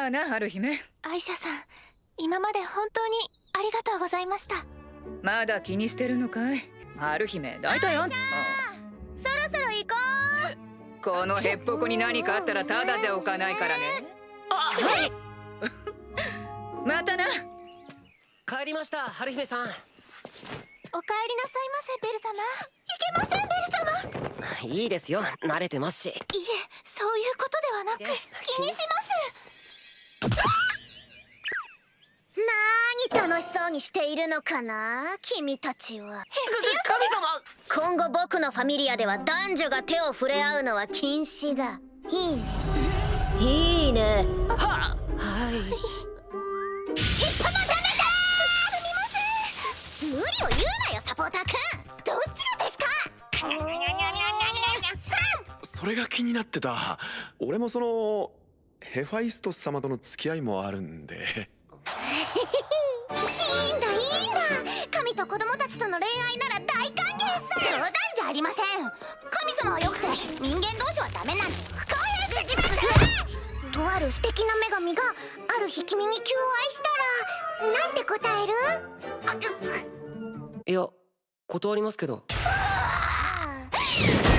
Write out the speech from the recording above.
あな、春姫。 アイシャさん、今まで本当にありがとうございました。 まだ気にしてるのかい、春姫。だいたいあんた。 そろそろ行こう。このへっぽこに何かあったらただじゃおかないからね。あ、はい。またな。 帰りました、春姫さん。 お帰りなさいませ、ベル様。いけません、ベル様。 いいですよ、慣れてますし。 いえ、そういうことではなく、気にします。 なーに楽しそうにしているのかな、君たちは。 神様。 今後僕のファミリアでは男女が手を触れ合うのは禁止だ。いいね、いいね。 ははい。 ヒッパもダメだー。すみません。無理を言うなよ、サポーターくん。どっちがですか。 それが気になってた。俺もそのヘファイストス様との付き合いもあるんで。 いいんだいいんだ、神と子供たちとの恋愛なら大歓迎さ。冗談じゃありません。神様はよくて人間同士はダメなんて不公平すぎます。とある素敵な女神がある日君に求愛したらなんて答える？ いや、断りますけど。